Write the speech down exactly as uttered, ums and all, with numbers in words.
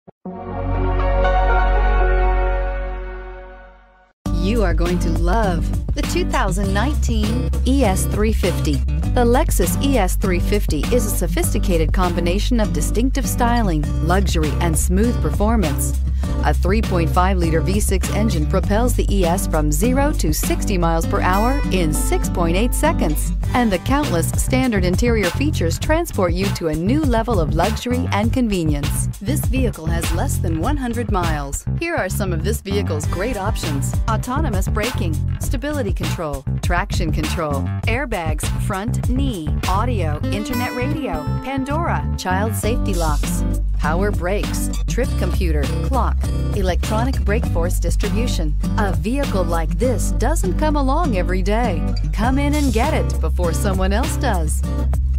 You are going to love the two thousand nineteen E S three fifty. The Lexus E S three fifty is a sophisticated combination of distinctive styling, luxury, and smooth performance. A three point five liter V six engine propels the E S from zero to sixty miles per hour in six point eight seconds. And the countless standard interior features transport you to a new level of luxury and convenience. This vehicle has less than one hundred miles. Here are some of this vehicle's great options: autonomous braking, stability control, traction control, airbags, front knee, audio, internet radio, Pandora, child safety locks, power brakes, trip computer, clock, electronic brake force distribution. A vehicle like this doesn't come along every day. Come in and get it before someone else does.